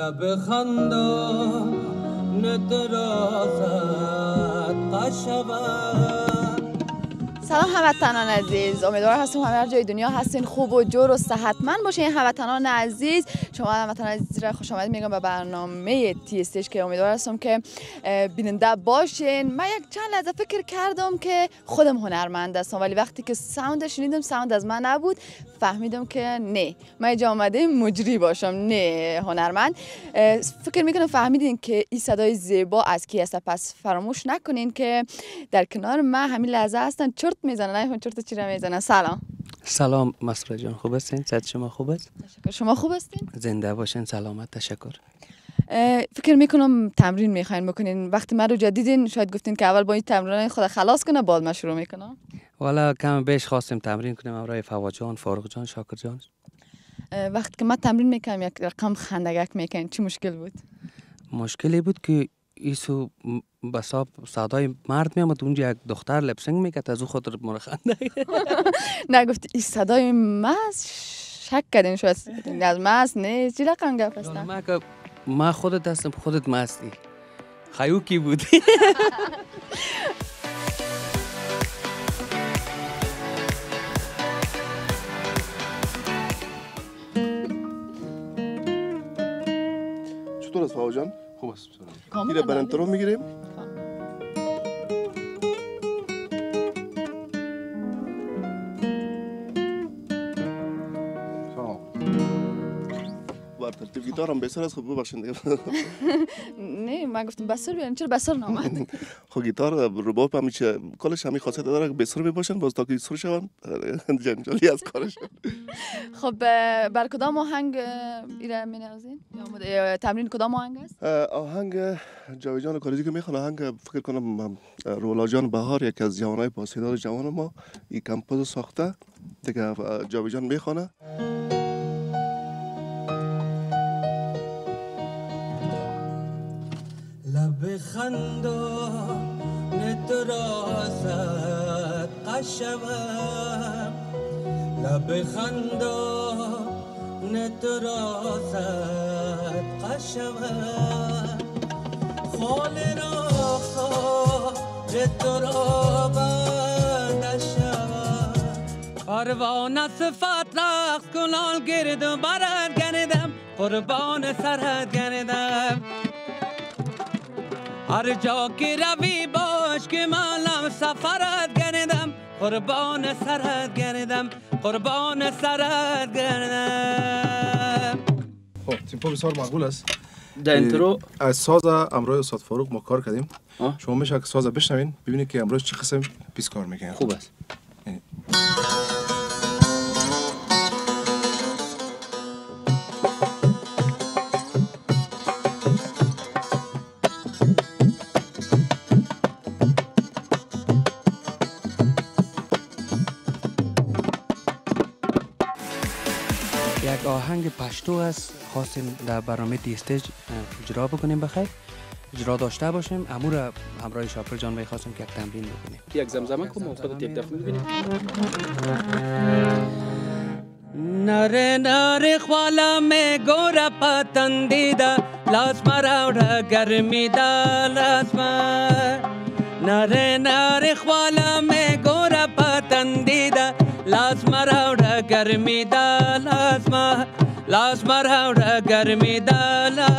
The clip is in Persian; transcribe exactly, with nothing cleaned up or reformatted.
لب خندان درازت قشبت. سلام هموطنان عزیز، امیدوار هستم همه هر جای دنیا هستین خوب و جور و صحتمند باشین. هموطنان عزیز، شما هموطنان عزیز را خوش آمد میگم به برنامه تی استیج که امیدوار هستم که بیننده باشین. من یک چند لحظه فکر کردم که خودم هنرمند هستم، ولی وقتی که ساوند شنیدم ساوند از من نبود، فهمیدم که نه، من اینجا آمده مجری باشم نه هنرمند. فکر میکنم فهمیدین که این صدای زیبا از کی است، پس فراموش نکنین که در کنار من همین لحظه هستن چرت میزنن. نه چرت چی را میزنن؟ سلام. سلام مسرور جان، خوب هستین؟ صحت شما خوب است؟ تشکر. شما خوب هستین؟ زنده باشین، سلامت. تشکر. فکر میکنم تمرین میخواین بکنین. وقتی من رو جدیدین شاید گفتین که اول با این تمرین خود خلاص کنه بعد من شروع میکنم. والا کم بیش خواستیم تمرین کنیم امرای فواد جان، فاروق جان، شاکر جان. وقتی که من تمرین میکنم یک رقم خندگک میکنین، چی مشکل بود؟ مشکلی بود که ایسو بساب صدای مرد میامد اونجا یک دختر لپسینگ میکرد، از او خاطر مرا خنده. نگفت این صدای ماست؟ شک کردین شاید از ماست؟ نه چی رقم گپ است؟ ما که ما خودت هستم، خودت مستی. خیوکی بود. چطور است فاو جان؟ خوب است. میره برنترو میگیریم. بر ترتیب گیتارم بسر است. خب ببخشید دیگه. نه من گفتم بسر بیارین، چرا بسر نامد؟ خب گیتار رباب هم میشه کلش همین خاصیت داره که بسر بباشن باز تا که سر شون جنجالی از کارش. خب بر کدام آهنگ ایره مینوازین؟ یا تمرین کدام آهنگ است؟ آهنگ جاوید جان کاریزی که میخوان آهنگ فکر کنم رولا جان بهار یکی از جوانای پاسدار جوان ما این کمپوز ساخته دیگه جاوید جان میخونه. لب خندان درازت قشبت. لب خندان درازت قشبت. خال را خال درا بندشبت. پروانه صفت رقص کنال گرد و برد گردم، قربان سرت گردم. هر جا که روی باش که منم سفرت گردم، قربان سرت گردم، قربان سرت گردم. خب تیمپو بسیار معقول است. در انترو از ساز امروز استاد فاروق ما کار کردیم. شما میشه که ساز بشنوین ببینید که امروز چه قسم پیس کار میکنه. خوب است. یک آهنگ پشتو است خواستیم در برنامه تی استیج اجرا بکنیم. بخیر اجرا داشته باشیم. امور همراه شاکر جان می‌خواستیم که یک تمرین بکنیم. یک زمزمه کن ما خودت یک دفعه می‌بینیم. نره نره خوالا می گوره پتندیده لاس مراوره گرمیده لاس مر. نره نره خوالا می گوره پتندیده لاس مراوره گرمیده لاس مر. لاس مراوره گرمیده لاس